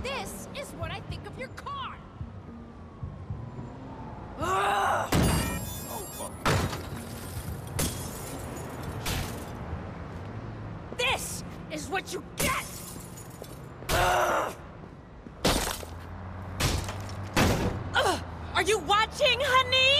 This is what I think of your car. This is what you get! Are you watching, honey?